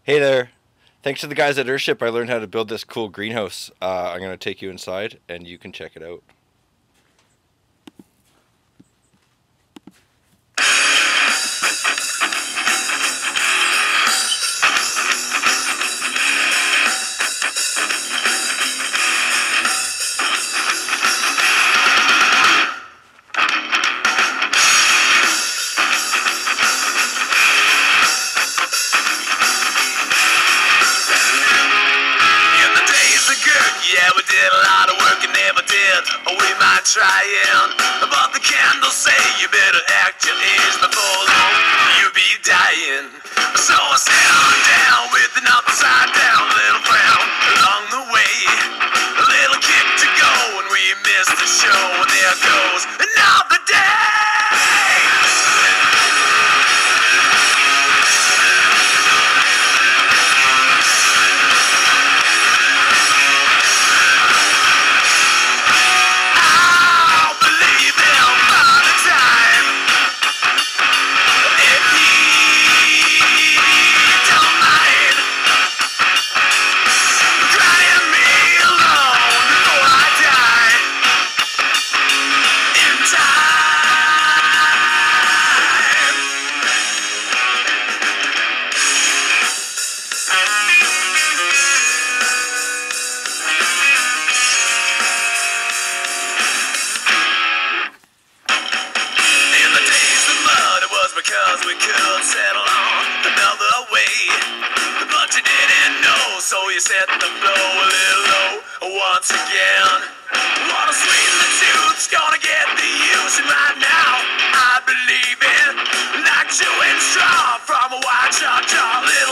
Hey there. Thanks to the guys at Earthship, I learned how to build this cool greenhouse. I'm going to take you inside and you can check it out. In the days of good, yeah, we did a lot of work and never did. We might try it, but the candles say you better act your age before long you be dying. So I sat on down with an upside down little frown along the way. A little kick to go and we missed the show, and there goes another day. I'll believe him by the time if he don't mind crying me alone before I die in time. In the days of mud, it was because we could settle on another way. But you didn't know, so you set the blow a little low once again. Wanna sweeten the tooth, gonna get the use, and right now I believe it. Like chewing straw from a white chalk jar, little